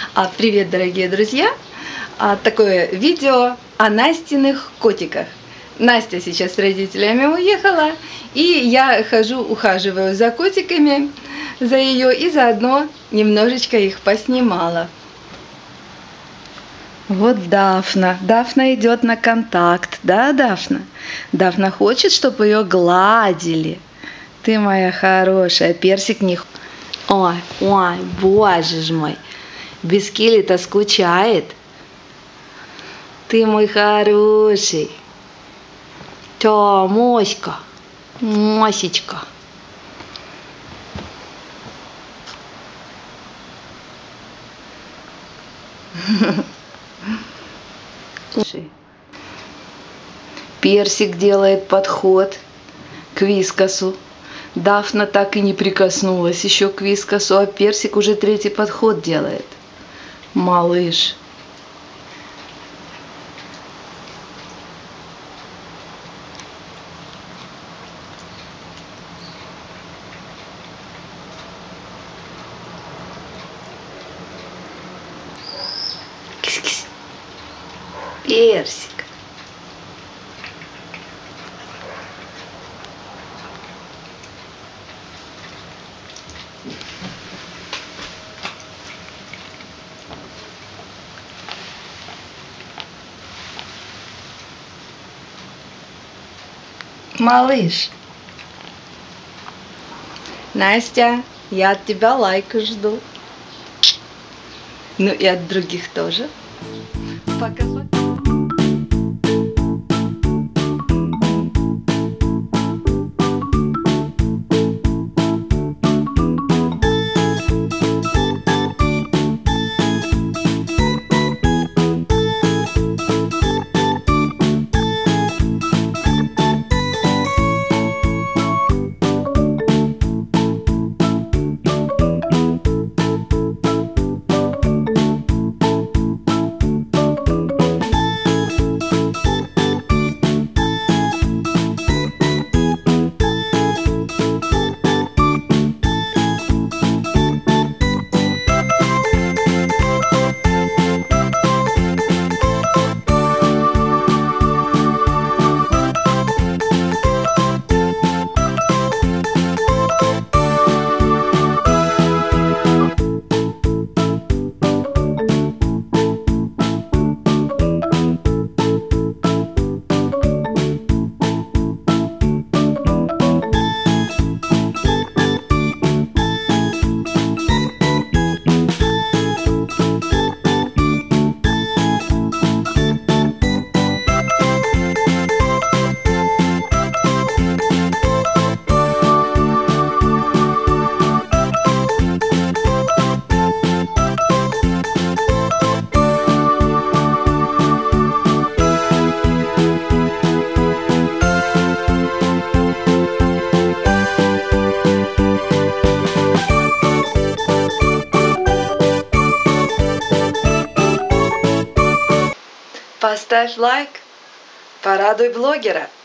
Привет, дорогие друзья! Такое видео о Настиных котиках. Настя сейчас с родителями уехала, и я ухаживаю за котиками, за ее, и заодно немножечко их поснимала. Вот Дафна. Дафна идет на контакт, да, Дафна? Дафна хочет, чтобы ее гладили. Ты моя хорошая, Персик не... Ой, боже ж мой. Без Килли-то скучает. Ты мой хороший. Моська. Мосечка. Персик делает подход к Вискасу. Дафна так и не прикоснулась еще к Вискасу, а Персик уже третий подход делает. Малыш. Кис-кис. Персик. Малыш. Настя, я от тебя лайка жду. Ну и от других тоже. Пока. Поставь лайк, порадуй блогера.